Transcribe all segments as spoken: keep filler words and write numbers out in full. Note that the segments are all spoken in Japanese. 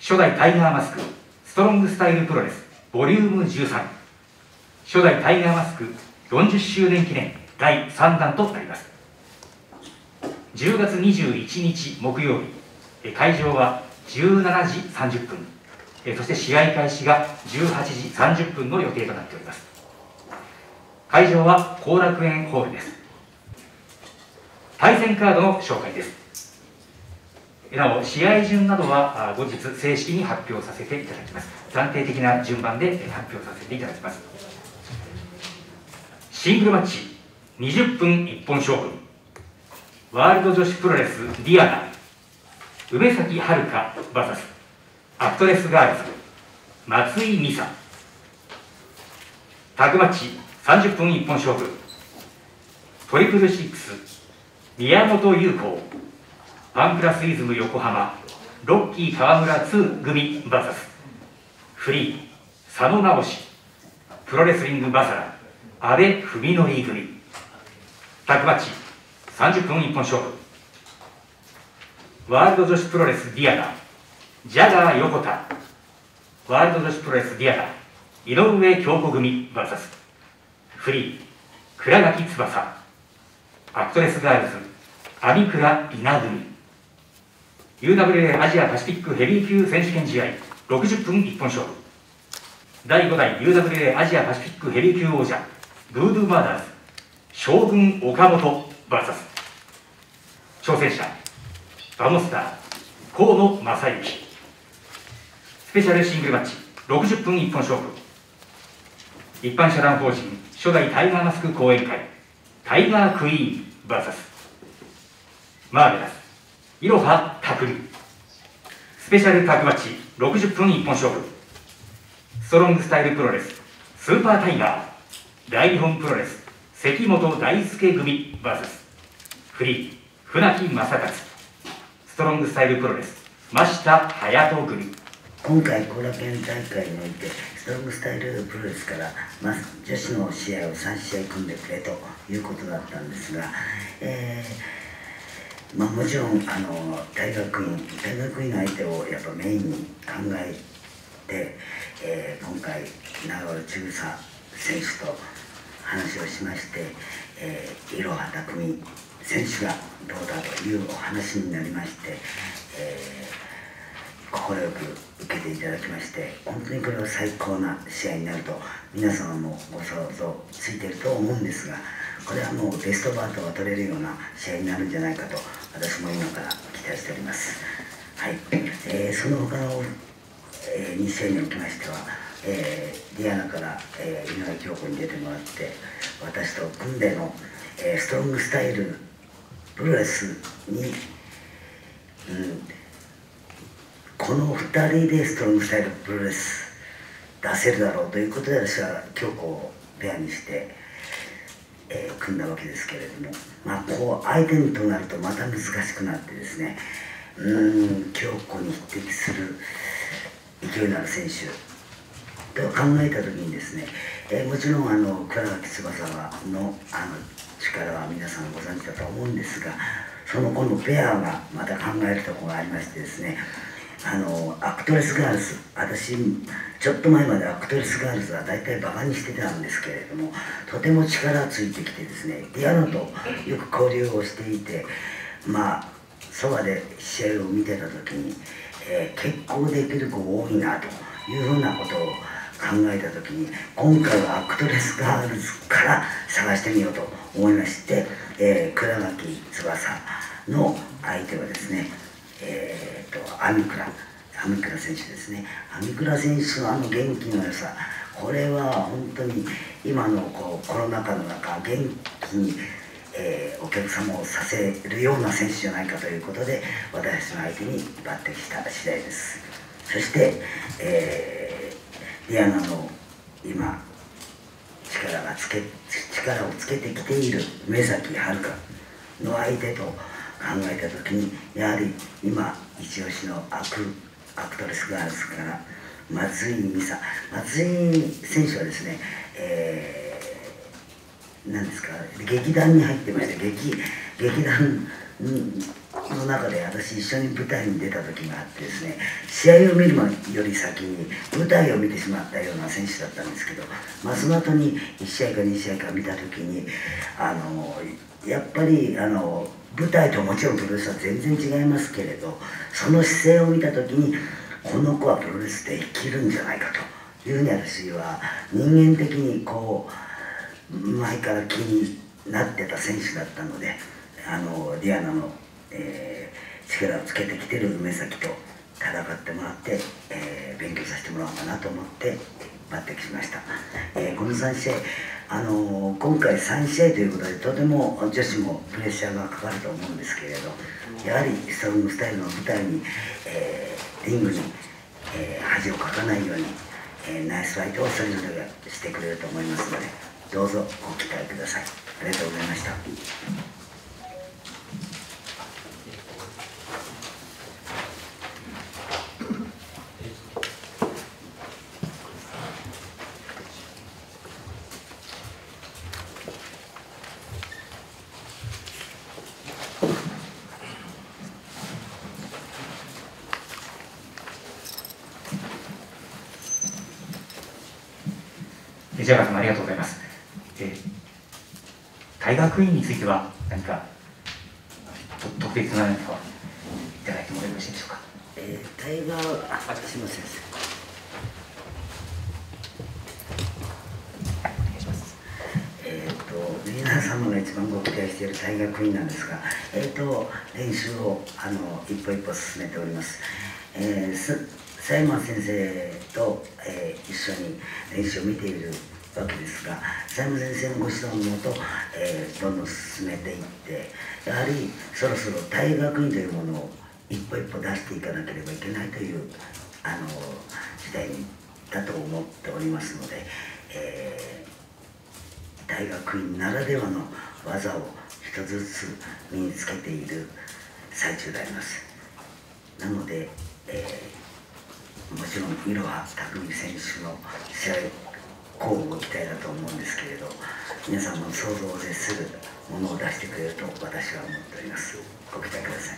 初代タイガーマスクストロングスタイルプロレスボリュームじゅうさん、初代タイガーマスクよんじゅっしゅうねん記念だいさんだんとなります。じゅうがつにじゅういちにち木曜日、会場はじゅうしちじさんじゅっぷん、そして試合開始がじゅうはちじさんじゅっぷんの予定となっております。会場は後楽園ホールです。対戦カードの紹介です。なお、試合順などは後日正式に発表させていただきます。暫定的な順番で発表させていただきます。シングルマッチにじゅっぷん一本勝負、ワールド女子プロレスディアナ梅崎遥 ブイエス アクトレスガールズ松井美沙。タッグマッチさんじゅっぷん一本勝負、トリプルシックス宮本優子ファンクラスイズム横浜ロッキー川村に組 ブイエス フリー佐野直しプロレスリングバサラ阿部文則組。タッグマッチさんじゅっぷん一本勝負、ワールド女子プロレスディアナジャガー横田ワールド女子プロレスディアナ井上京子組 ブイエス フリー倉垣翼アクトレスガールズ網倉稲組。 ユーダブリューエー アジアパシフィックヘビー級選手権試合ろくじゅっぷん一本勝負、だいごだい ユーダブリューエー アジアパシフィックヘビー級王者ブードゥーマーダーズ将軍岡本 ブイエス 挑戦者バモスター河野正幸。スペシャルシングルマッチろくじゅっぷん一本勝負、一般社団法人初代タイガーマスク講演会タイガークイーン ブイエス マーベラスいろはたくみ。スペシャルタッグマッチろくじゅっぷん一本勝負、ストロングスタイルプロレススーパータイガー大日本プロレス関本大輔組 ブイエス フリー船木正勝ストロングスタイルプロレス真下隼人組。 今回後楽園大会においてストロングスタイルプロレスから、まあ、女子の試合をさんしあい組んでくれということだったんですが、えーまあ、もちろんあの大学院大学院の相手をやっぱメインに考えて、えー、今回長原千草選手と話をしまして、えー、いろはたくみ選手がどうだというお話になりまして、えー、快く受けていただきまして、本当にこれは最高な試合になると皆様もご想像ついていると思うんですが、これはもうベストバートが取れるような試合になるんじゃないかと私も今から期待しております。はい、えー、その他の、えー、に試合におきましては、えー、ディアナから、えー、井上京子に出てもらって私と組んでの、えー、ストロングスタイルプロレスに、うん、このふたりでストロングスタイルプロレス出せるだろうということで私は京子をペアにして、えー、組んだわけですけれども、まあこう相手にとなるとまた難しくなってですね、うん京子に匹敵する勢いのある選手と考えた時にですね、えー、もちろんあの倉垣翼のあの力は皆さんご存知だと思うんですが、そのこのペアがまた考えるところがありましてですね、あのアクトレスガールズ、私ちょっと前までアクトレスガールズは大体バカにしてたんですけれども、とても力ついてきてですね、ディアナとよく交流をしていて、まあそばで試合を見てた時に、えー、結構できる子多いなというふうなことを考えた時に、今回はアクトレスガールズから探してみようと思いまして、えー、倉垣翼の相手はですね、えー、と網倉網倉選手ですね。網倉選手のあの元気の良さ、これは本当に今のこうコロナ禍の中元気に、えー、お客様をさせるような選手じゃないかということで私の相手に抜擢した次第です。そして、えーディアナの今力がつけ力をつけてきている梅崎遥の相手と考えた時に、やはり今一押しのアクアクトレスガールズから松井美沙松井選手はですね、えー、何ですか劇団に入ってまして、劇劇団の中で私一緒に舞台に出た時があってですね、試合を見るより先に舞台を見てしまったような選手だったんですけど、まあ、その後にいち試合かに試合か見た時にあのやっぱりあの舞台ともちろんプロレスは全然違いますけれど、その姿勢を見た時にこの子はプロレスで生きるんじゃないかというふうに私は人間的にこう前から気になってた選手だったので、あのディアナの、えー、力をつけてきてる梅崎と戦ってもらって、えー、勉強させてもらおうかなと思って抜擢しました。えー、このさん試合、あのー、今回さん試合ということでとても女子もプレッシャーがかかると思うんですけれど、やはりストロングスタイルの舞台に、えー、リングに、えー、恥をかかないように、えー、ナイスファイトをそれぞれがしてくれると思いますので、どうぞご期待ください。ありがとうございました。 ジャガー様ありがとうございます。えー、タイガークイーンについては何か特別な何かをいただいてもよろしいでしょうか。 えー、タイガー、あ、すみません。えっと皆様が一番ご期待しているタイガークイーンなんですが、えっ、ー、と練習をあの一歩一歩進めております。えー、佐山先生と、えー、一緒に練習を見ているわけですが、佐山先生のご指導のもと、えー、どんどん進めていって、やはりそろそろタイガークイーンというものを一歩一歩出していかなければいけないというあの時代だと思っておりますので、えー、タイガークイーンならではの技を一つずつ身につけている最中であります。なので、えー、もちろんいろは匠選手の試合こうご期待だと思うんですけれど、皆さんの想像を絶するものを出してくれると私は思っております。ご期待ください。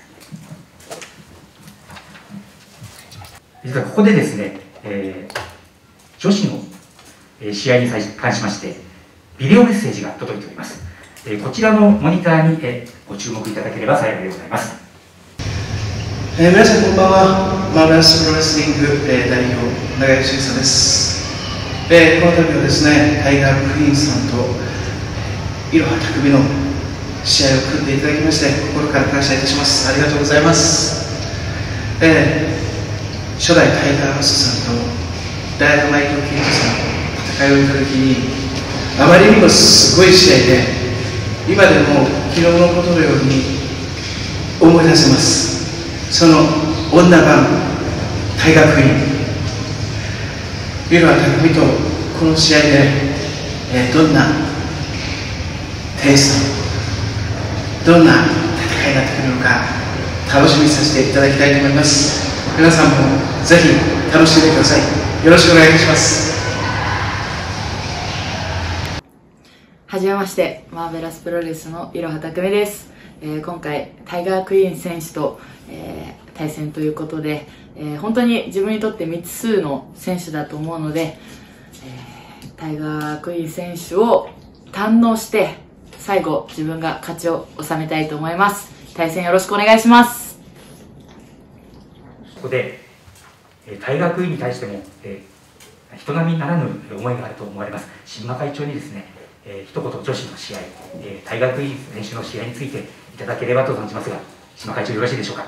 実はここでですね、えー、女子の試合に関しましてビデオメッセージが届いております。えー、こちらのモニターに、えー、ご注目いただければ幸いでございます。 えー、皆さんこんばんは。マーベラスプロレスリング、えー、代表永井修久です。えー、この度はですね、タイガークイーンさんといろは匠の試合を組んでいただきまして心から感謝いたします。ありがとうございます。えー、初代タイガーロスさんとダイナマイトケイトさんと戦いを見たときにあまりにもすごい試合で今でも昨日のことのように思い出せます。その女版タイガークイーンいろは匠とこの試合で、えー、どんなテイストどんな戦いになってくるのか楽しみにさせていただきたいと思います。皆さんもぜひ楽しんでください。よろしくお願いいたします。 はじめまして、マーベラスプロレスのいろは匠です。えー、今回タイガークイーン選手と、えー、対戦ということで、えー、本当に自分にとって未知数の選手だと思うので、えー、タイガークイーン選手を堪能して最後自分が勝ちを収めたいと思います。対戦よろしくお願いします。 ここでタイガークイーンに対しても、えー、人並みならぬ思いがあると思われます新馬会長にですね、えー、一言女子の試合、えー、タイガークイーン選手の試合についていただければと存じますが、新馬会長よろしいでしょうか。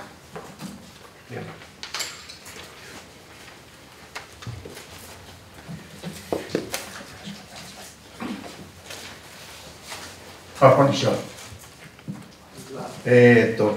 あ、こんにちは。えー、っと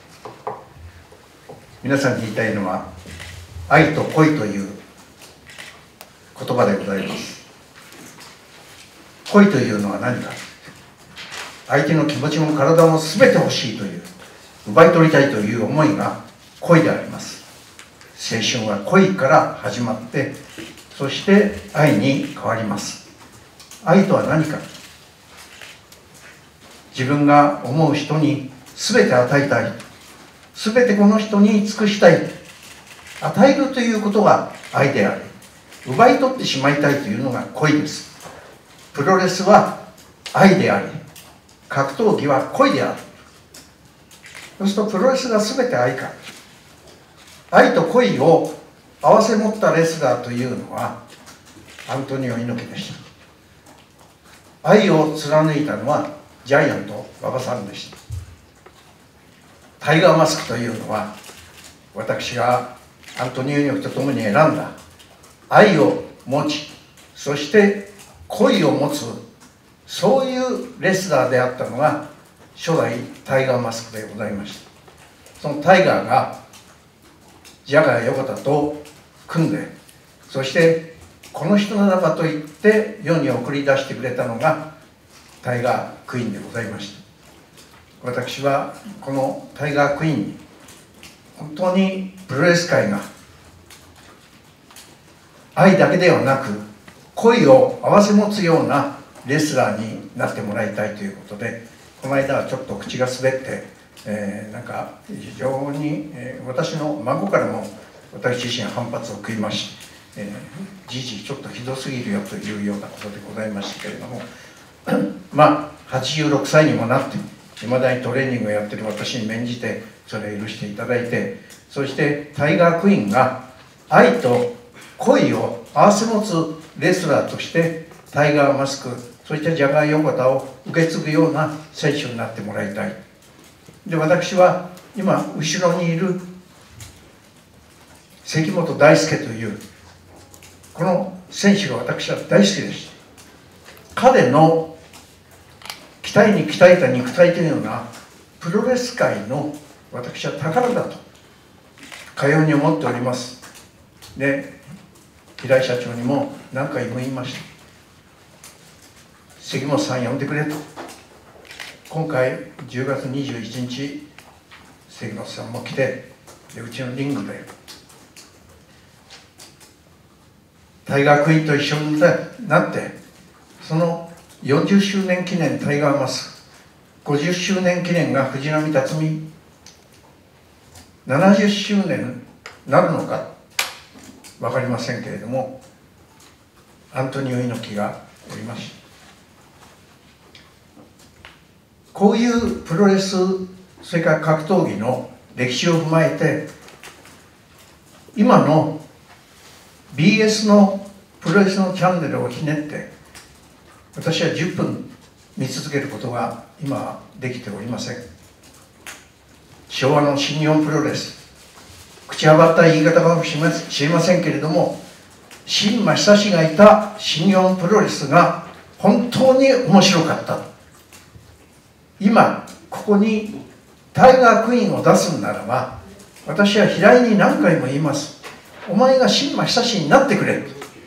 皆さんに言いたいのは愛と恋という言葉でございます。恋というのは何か、相手の気持ちも体も全て欲しいという、奪い取りたいという思いが恋であります。青春は恋から始まって、そして愛に変わります。愛とは何か、自分が思う人に全て与えたい、全てこの人に尽くしたい、与えるということが愛であり、奪い取ってしまいたいというのが恋です。プロレスは愛であり、格闘技は恋である。そうするとプロレスが全て愛か。愛と恋を併せ持ったレスラーというのはアントニオ猪木でした。愛を貫いたのはジャイアント馬場さんでした。タイガーマスクというのは私がアントニオ猪木と共に選んだ愛を持ち、そして恋を持つ、そういうレスラーであったのが初代タイガーマスクでございました。そのタイガーがジャガー横田と組んで、そしてこの人ならばと言って世に送り出してくれたのがタイガークイーンでございました。私はこのタイガークイーンに本当にプロレス界が愛だけではなく恋を併せ持つようなレスラーになってもらいたいということで、この間はちょっと口が滑って、えー、なんか非常に、えー、私の孫からも私自身反発を食いまして、えー、じじちょっとひどすぎるよというようなことでございましたけれどもまあはちじゅうろくさいにもなっていまだにトレーニングをやってる私に免じてそれを許していただいて、そしてタイガークイーンが愛と恋を併せ持つレスラーとしてタイガーマスク、そしてジャガー横田を受け継ぐような選手になってもらいたい。で、私は今後ろにいる関本大輔というこの選手が私は大好きでした。彼の鍛えに鍛えた肉体というのはプロレス界の私は宝だとかように思っております。で、平井社長にも何回も言いました。関本さん呼んでくれと。今回じゅうがつにじゅういちにち関本さんも来て、でうちのリングでタイガークイーンと一緒になって、そのよんじゅっしゅうねん記念タイガーマスク、ごじゅっしゅうねん記念が藤波辰巳、ななじゅっしゅうねんなるのか分かりませんけれども、アントニオ猪木がおりました。こういうプロレス、それから格闘技の歴史を踏まえて、今の ビーエス のプロレスのチャンネルをひねって、私はじゅっぷん見続けることが今はできておりません。昭和の新日本プロレス、口はばった言い方かもしれませんけれども、新馬久志がいた新日本プロレスが本当に面白かった。今ここにタイガークイーンを出すんならば、私は平井に何回も言います。お前が新馬久志になってくれ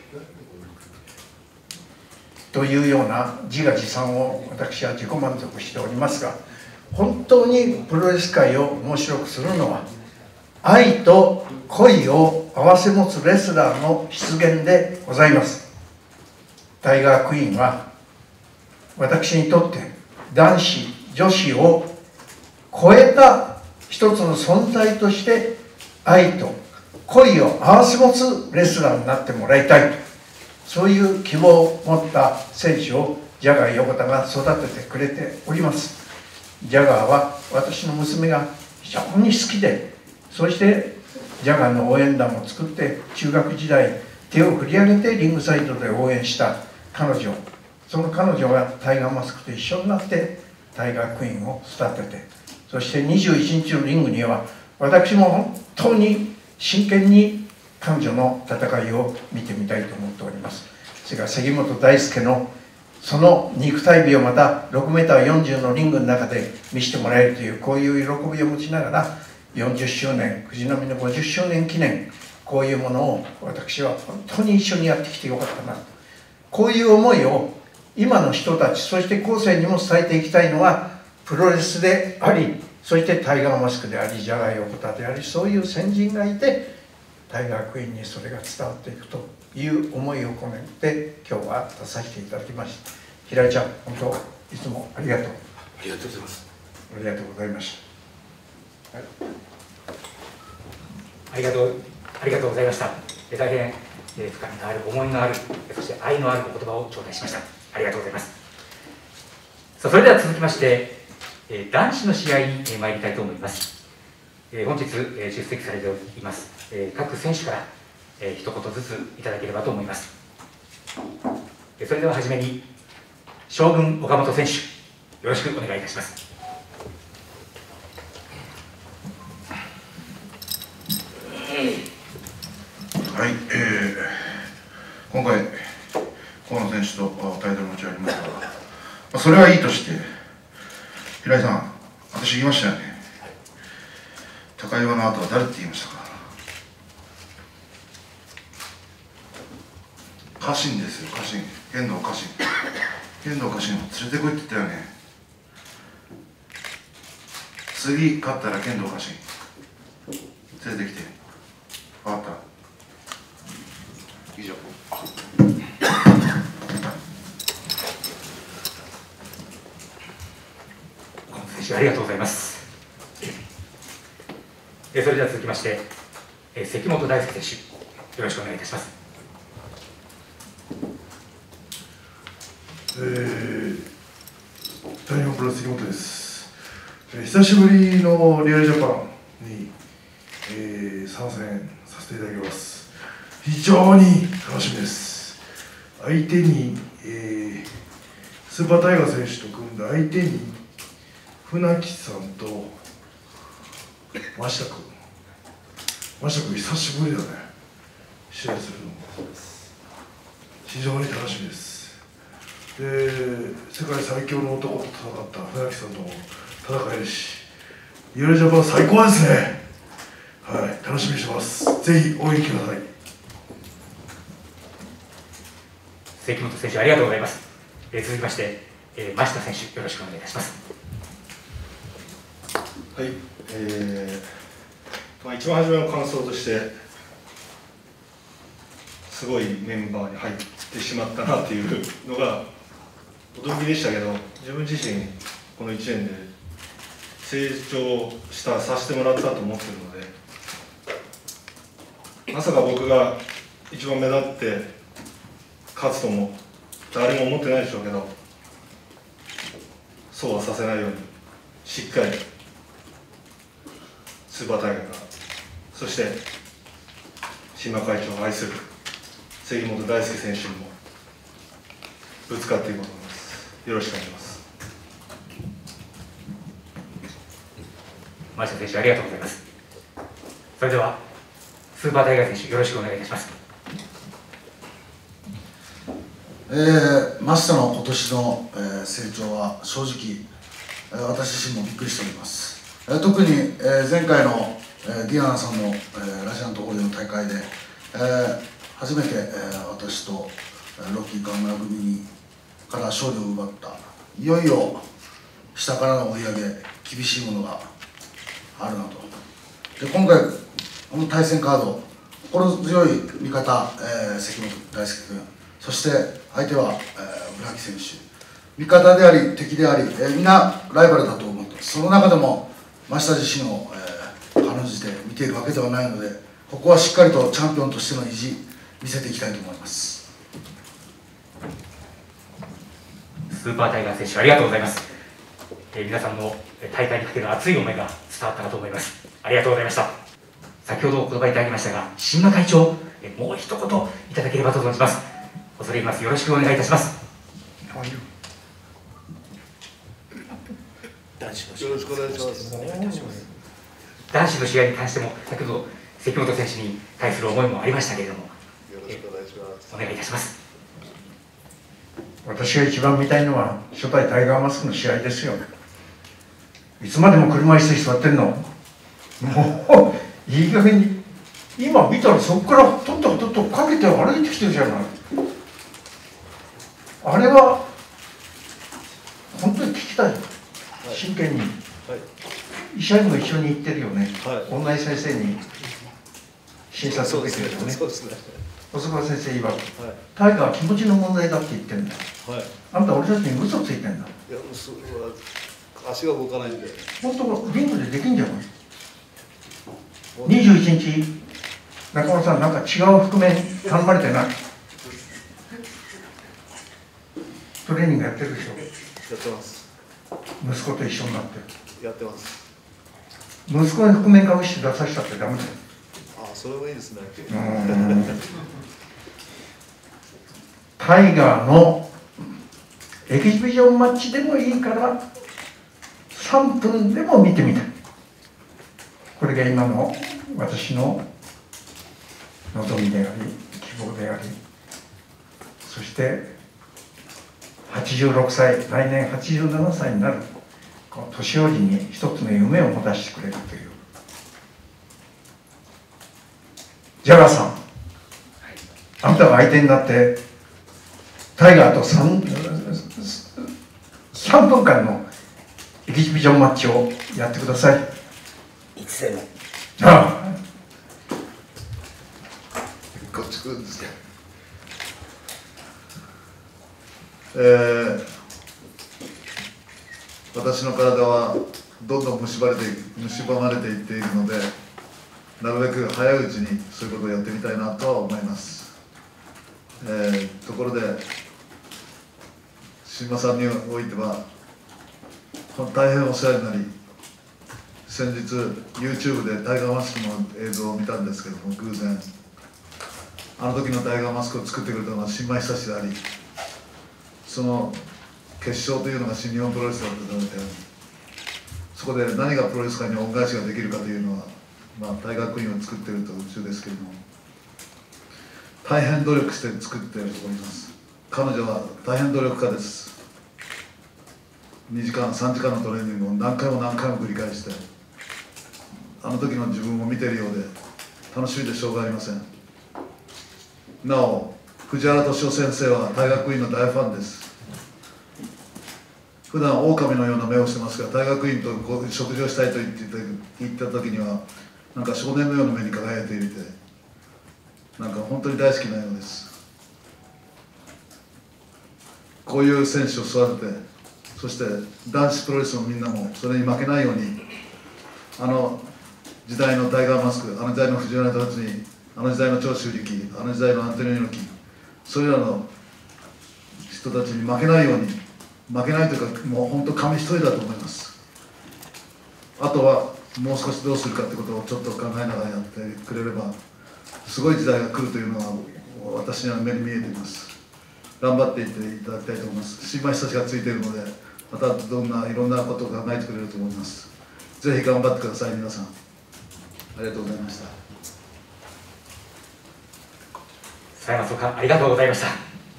というような自画自賛を私は自己満足しておりますが、本当にプロレス界を面白くするのは愛と恋を併せ持つレスラーの出現でございます。タイガークイーンは私にとって男子女子を超えた一つの存在として愛と恋を併せ持つレスラーになってもらいたいと、そういう希望を持った選手をジャガー横田が育ててくれております。ジャガーは私の娘が非常に好きで、そしてジャガーの応援団を作って中学時代手を振り上げてリングサイドで応援した彼女、その彼女がタイガーマスクと一緒になってタイガークイーンを育てて、そしてにじゅういちにちのリングには私も本当に真剣に彼女の戦いを見てみたいと思っております。それから関本大輔のその肉体美をまたろくメーターよんじゅうのリングの中で見せてもらえるという、こういう喜びを持ちながらよんじゅっしゅうねん、藤波のごじゅっしゅうねん記念、こういうものを私は本当に一緒にやってきてよかったな、こういう思いを今の人たち、そして後世にも伝えていきたいのはプロレスであり、そしてタイガーマスクであり、ジャガー横田であり、そういう先人がいてタイガークイーンにそれが伝わっていくという思いを込めて今日は出させていただきました。平井ちゃん、本当いつもありがとう。 ありがとうございます。 ありがとうございました。はい、 ありがとう、ありがとうございました。大変、えー、深みのある、思いのある、そして愛のあるお言葉を頂戴しました。ありがとうございます。さあ、それでは続きまして、えー、男子の試合に、えー、参りたいと思います。えー、本日、えー、出席されています、えー、各選手から、えー、一言ずついただければと思います。えー、それでは初めに、将軍岡本選手、よろしくお願いいたします。 はい、えー、今回、河野選手とタイトルマッチありましたが、まあ、それはいいとして、平井さん、私言いましたよね、高岩の後は誰って言いましたか。家臣ですよ、家臣、剣道家臣、剣道家臣を連れてこいって言ったよね。次勝ったら剣道家臣、連れてきて、分かった。以上。 選手ありがとうございます。えそれでは続きまして、え関本大輔選手、よろしくお願いいたします。 えー、大日本プロレス関本です。えー、久しぶりのリアルジャパンに、えー、参戦させていただきます。非常に楽しみです。相手に、えー、スーパータイガー選手と組んだ相手に船木さんと真下君、真下君久しぶりだね、試合するのも非常に楽しみです。で、世界最強の男と戦った船木さんとも戦えるし、リアルジャパン最高ですね。はい、楽しみにしてます。ぜひ応援ください。 関本選手ありがとうございます。えー、続きまして、えー、真下選手、よろしくお願いいたします。 はい、えーまあ、一番初めの感想として、すごいメンバーに入ってしまったなっていうのが驚きでしたけど、自分自身、このいちねんで成長したさせてもらったと思ってるので、まさか僕が一番目立って勝つとも誰も思ってないでしょうけど、そうはさせないようにしっかりスーパータイガーが、そして新馬会長を愛する関本大輔選手にもぶつかっていこうと思います。よろしくお願いします。 真下選手ありがとうございます。それではスーパータイガー選手、よろしくお願いいたします。 えー、真下の今年の、えー、成長は正直、えー、私自身もびっくりしております。えー、特に、えー、前回の、えー、ディアナさんの、えー、ラジアントホールの大会で、えー、初めて、えー、私と、えー、ロッキー川村組にから勝利を奪った。いよいよ下からの追い上げ、厳しいものがあるなと。で、今回この対戦カード、心強い味方、えー、関本大輔君、そして相手は、えー、村木選手、味方であり敵であり、えー、みんなライバルだと思ってます。その中でも真下自身を、えー、軽んじて見ているわけではないので、ここはしっかりとチャンピオンとしての意地見せていきたいと思います。 スーパータイガー選手ありがとうございます。えー、皆さんの大会にかける熱い思いが伝わったかと思います。ありがとうございました。先ほどお言葉いただきましたが、新馬会長、えー、もう一言いただければと存じます。恐れ入ります。よろしくお願いいたします。 よろしくお願いします。 男子の試合に関しても、先ほど関本選手に対する思いもありましたけれども、 よろしくお願いします。 お願いいたします。 私が一番見たいのは初代タイガーマスクの試合ですよ。いつまでも車椅子に座ってんの、もういい加減に。今見たらそこからとっととっとかけて歩いてきてるじゃない。あれは本当に聞きたい、真剣に。はい、医者にも一緒に行ってるよね、はい、女井先生に診察を受けてるよね。そうですね。細川先生曰く、はい、タイガーは気持ちの問題だって言ってるんだよ。はい、あんた俺たちに嘘ついてんだ。 いや、嘘は足が動かないんで。 本当リングでできんじゃない？にじゅういちにち中村さん、なんか違う覆面頼まれてない？トレーニングやってるでしょ？ やってます。 息子と一緒になってやってます。 息子に覆面かぶして出させたってダメだよ。 ああ、それはいいですね。 タイガーのエキシビジョンマッチでもいいからさんぷんでも見てみたい。これが今の私の望みであり希望であり、そしてはちじゅうろくさい、来年はちじゅうななさいになるこの年寄りに一つの夢を持たせてくれるという。ジャガーさん、あなたが相手になってタイガーと 3, さんぷんかんのエキシビジョンマッチをやってください。 いつでも。 ああ、 こっち来るんですか。えー、私の体はどんどん蝕まれて蝕まれていっているので、なるべく早いうちにそういうことをやってみたいなとは思います。えー、ところで新馬さんにおいては大変お世話になり、先日 YouTube でタイガーマスクの映像を見たんですけども、偶然あの時のタイガーマスクを作ってくれたのは新米久志であり、その決勝というのが新日本プロレスだったので、そこで何がプロレス界に恩返しができるかというのは、まあ、タイガークイーンを作っていると宇宙ですけれども、大変努力して作っております。彼女は大変努力家です。にじかんさんじかんのトレーニングを何回も何回も繰り返して、あの時の自分を見ているようで楽しみでしょうがありません。なお藤原敏夫先生は大学院の大ファンです。普段狼のような目をしてますが、大学院と食事をしたいと言って言った時にはなんか少年のような目に輝いていて、なんか本当に大好きなようです。こういう選手を育てて、そして男子プロレスのみんなもそれに負けないように、あの時代のタイガーマスク、あの時代の藤原忠に、あの時代の長州力、あの時代のアントニオ猪木、それらの人たちに負けないように、負けないというか、もう本当紙一重だと思います。あとはもう少しどうするかということをちょっと考えながらやってくれれば、すごい時代が来るというのは私には目に見えています。頑張っていっていただきたいと思います。新米久志がついているので、またどんないろんなことを考えてくれると思います。ぜひ頑張ってください、皆さん。ありがとうございました。 佐山総監、ありがとうございました。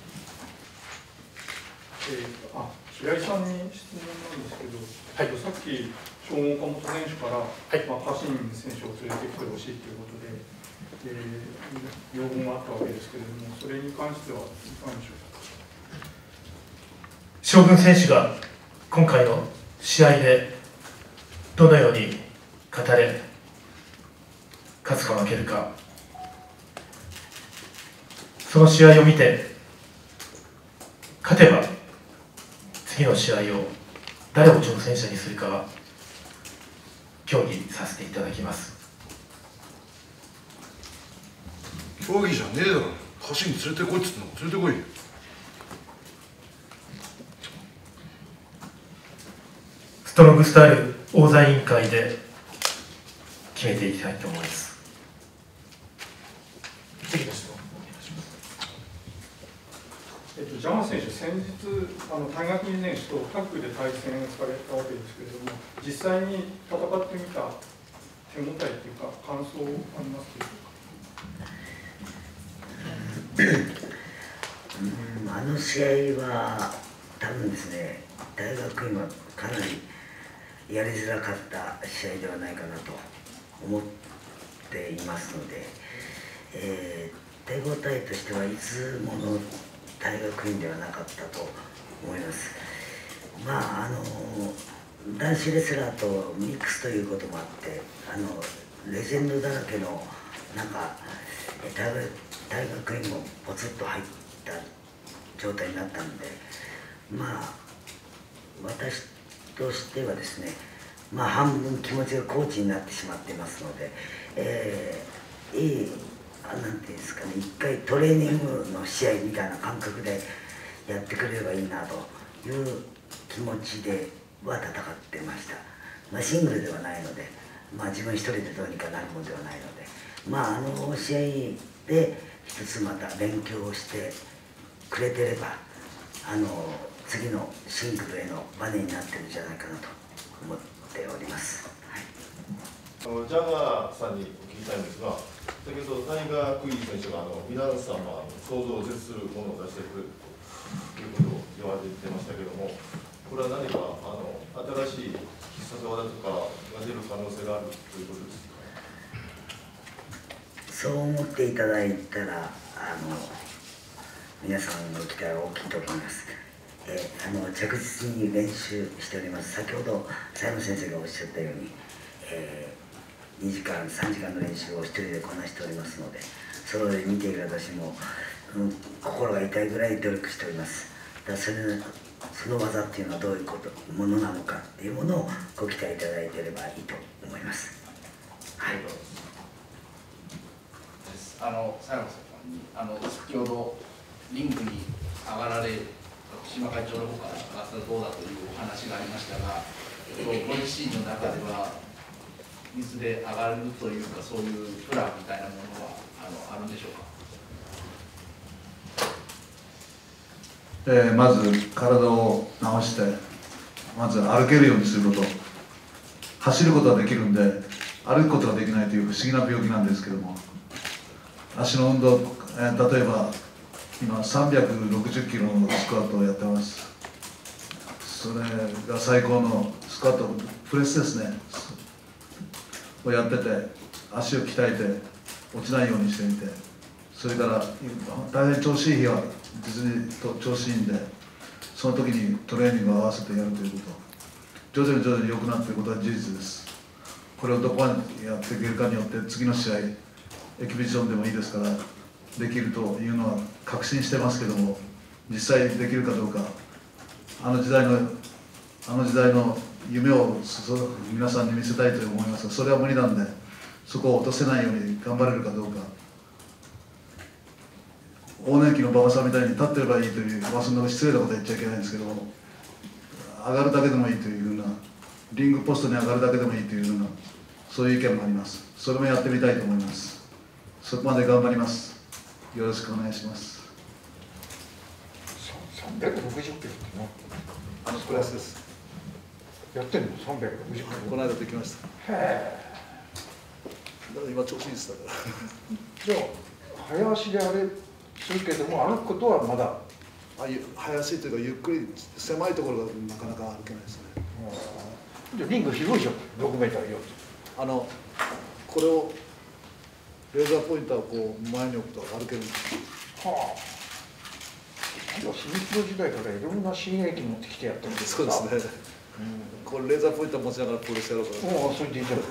えー、あ白井さんに質問なんですけど、はい、さっき正門岡本選手から、はいまあ、家臣選手を連れてきてほしいということで、えー、要望があったわけですけれども、それに関してはいかがでしょうか。 将軍選手が今回の試合でどのように語れ、勝つか負けるか、その試合を見て、勝てば次の試合を誰を挑戦者にするかは協議させていただきます。 競技じゃねえだろ、家臣に連れてこいっつっての連れてこい。 ストロングスタイル王座委員会で決めていきたいと思います。 次の質問お願いします。えっと、ジャマ選手、先日あの大学にねん選手とタッグで対戦されたわけですけれども、実際に戦ってみた手応えというか感想ありますでしょうか。 うん、あの試合は多分ですね、大学院はかなりやりづらかった試合ではないかなと思っていますので、えー、手応えとしてはいつもの大学院ではなかったと思います。まああの男子レスラーとミックスということもあって、あのレジェンドだらけのなんか大学大学院もポツッと入った状態になったので、まあ私としてはですね、まあ半分気持ちがコーチになってしまってますので、えー、いいあなんていうんですかね、一回トレーニングの試合みたいな感覚でやってくれればいいなという気持ちでは戦ってました。まあ、シングルではないので、まあ、自分一人でどうにかなるものではないので、まあ、あの試合で一つまた勉強をしてくれてれば、あの次のシングルへのバネになってるんじゃないかなと思っております。はい、 あのジャガーさんにお聞きたいんですが、先ほどタイガー・クイーン選手があの皆さんは想像を絶するものを出してくるということを言われてましたけども、これは何かあの新しい必殺技とかが出る可能性があるということですか？ そう思っていただいたら、あの皆さんの期待は大きいと思います。えー、あの着実に練習しております。先ほど佐山先生がおっしゃったように、えー、にじかんさんじかんの練習を一人でこなしておりますので、それで見ている私も、うん、心が痛いぐらい努力しております。だからそれその技っていうのはどういうことものなのかっていうものをご期待いただいていればいいと思います。はい。 あの佐山さんにあの先ほどリングに上がられ福島会長の方から上がったらどうだというお話がありましたが、ご自身の中ではいずれ上がるというか、そういうプランみたいなものはあのあるんでしょうか？ えー、まず体を直して、まず歩けるようにすること、走ることはできるんで歩くことができないという不思議な病気なんですけども、足の運動、えー、例えば今さんびゃくろくじゅっキロのスクワットをやってます。それが最高のスクワット、プレスですねをやってて、足を鍛えて落ちないようにしてみて、それから大変調子いい日は実に調子いいんで、その時にトレーニングを合わせてやるということ、徐々に徐々に良くなっていることは事実です。これをどこまでやっていけるかによって次の試合エキビションでもいいですからできるというのは確信してますけども、実際できるかどうか、あの時代のあの時代の夢を皆さんに見せたいと思いますが、それは無理なんで、そこを落とせないように頑張れるかどうか。往年期の馬場さんみたいに立ってればいいという、まあ、そんな失礼なことは言っちゃいけないんですけども、上がるだけでもいいというふうな、リングポストに上がるだけでもいいというふうな、そういう意見もあります。それもやってみたいと思います。そこまで頑張ります。よろしくお願いします。 さんびゃくろくじゅっキロってのあのクラスです。 やってんのさんびゃくろくじゅっキロ。 この間できました。へえ。だから今調子いいですだから。 じゃあ早足であれするけども歩くことはまだ。 あゆ早足というかゆっくり狭いところがなかなか歩けないですね。 じゃあリング広いじゃん。ろくメーターよ。 あのこれをレーザーポインターをこう前に置くと歩けるんです。はあ。 じゃあ秘密の時代からいろんな新鋭機持ってきてやってるんですか。 そうですね。うん、これレーザーポインター持ちながらプロレスやろうかな。 おお、それでいいじゃん。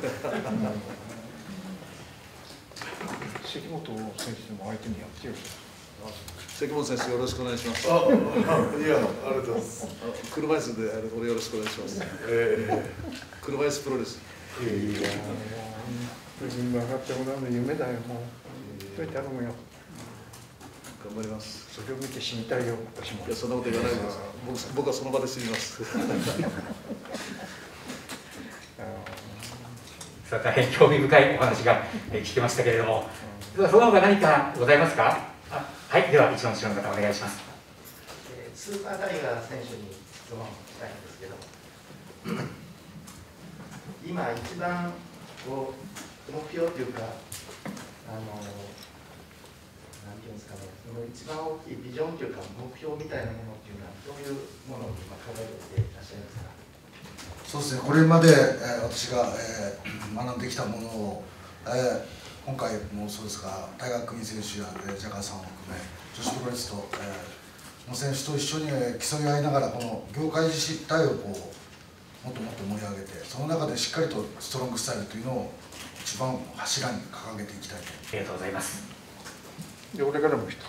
関本選手も相手にやってよ。 関本選手よろしくお願いします。 あ、いや、ありがとうございます。 車椅子で俺よろしくお願いします。ええー、車椅子プロレス。 いやいや、今上がってもらうの夢だよもう。それ頼むよ。 頑張ります。 それを見て死にたいよ私も。 いやそんなこと言わないでください。僕僕はその場で死にます。 大変興味深いお話が聞けましたけれども、その他何かございますか？あ、はい、では一番後ろの方お願いします。 えー、スーパータイガー選手に質問したいんですけど、今一番こう目標というか、あのなんていうんですかね、その一番大きいビジョンというか目標みたいなものっていうのはどういうものを今掲げていらっしゃいますか？ そうですね、これまで、えー、私が、えー、学んできたものを、えー、今回もそうですが、タイガー・クイーン選手や、えー、ジャガーさんを含め、女子プロレスと、えー、の選手と一緒に、えー、競い合いながら、この業界自体をこうもっともっと盛り上げて、その中でしっかりとストロングスタイルというのを一番柱に掲げていきたいと。 ありがとうございます。 で、俺からも一つ。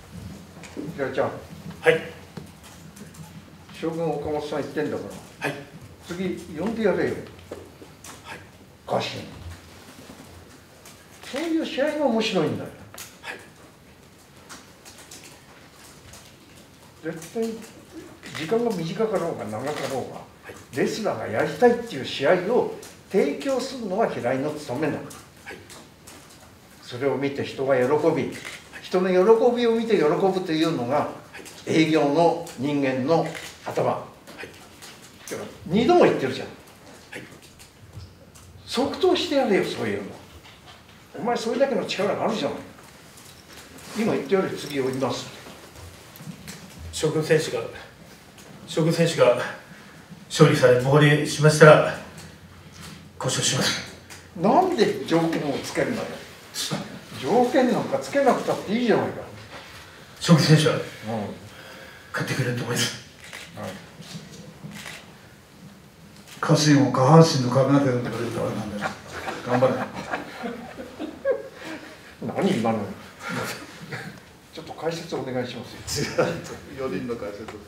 平井ちゃん。 はい。 将軍岡本さん言ってんだから。 はい。 次呼んでやれよ、はい、おかしい。そういう試合が面白いんだよ、はい、絶対時間が短かろうが長かろうが、はい、レスラーがやりたいっていう試合を提供するのが平井の務めなの、はい、それを見て人が喜び、人の喜びを見て喜ぶというのが営業の人間の頭、はい、だから二度も言ってるじゃん、はい、即答してやれよ、そういうの。お前それだけの力があるじゃない。今言ったより次を言います。 将軍選手が将軍選手が勝利され合流しましたら交渉します。 なんで条件をつけるんだよ。条件なんかつけなくたっていいじゃないか。 将軍選手は勝ってくれると思います。はい、 家臣を下半身の髪の毛でくれるとあれなんだよ。頑張れ。 何今のちょっと解説お願いしますよ。 よにんの解説をすると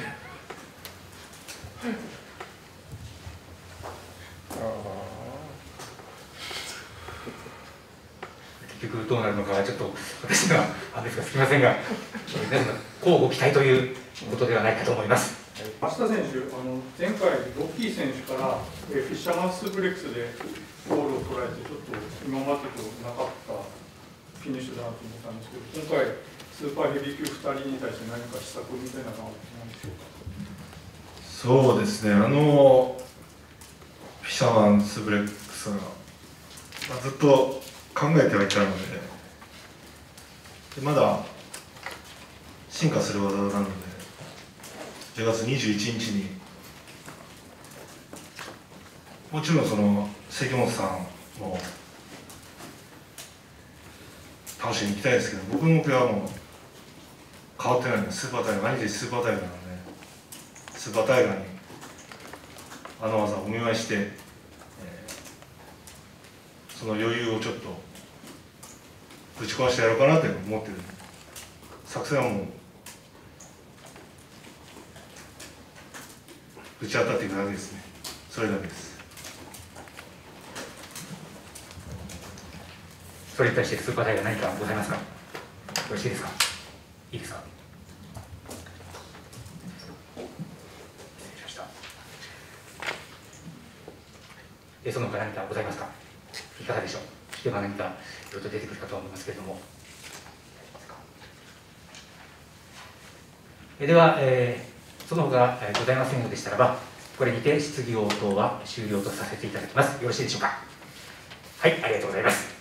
結局どうなるのかはちょっと私にはあれですがすみませんが、交互期待ということではないかと思います。 増田選手、あの前回ロッキー選手からフィッシャーマンスープレックスでゴールを捉えてちょっと今までとなかったフィニッシュだなと思ったんですけど、今回スーパーヘビー級ふたりに対して何か施策みたいなのは何でしょうか。 そうですね、あのフィッシャーマンスープレックスは、まあ、ずっと考えてはいたので、でまだ進化する技なので、じゅうがつにじゅういちにちにもちろんその関本さんも倒しに行きたいですけど、僕の目標はもう変わってないので、スーパータイガー、何でスーパータイガーなので、スーパータイガーにあの技をお見舞いして、えー、その余裕をちょっとぶち壊してやろうかなって思ってる。作戦はもうぶち当たっていくだけですね。それだけです。 それに対してスーパータイガー何かございますか。よろしいですか。いいですか。失礼しました。えその他何かございますか。いかがでしょう。聞けば何かいろいろと出てくるかと思いますけれども。えでは、えー、その他、えー、ございませんのでしたらば、これにて質疑応答は終了とさせていただきます。よろしいでしょうか。はい、ありがとうございます。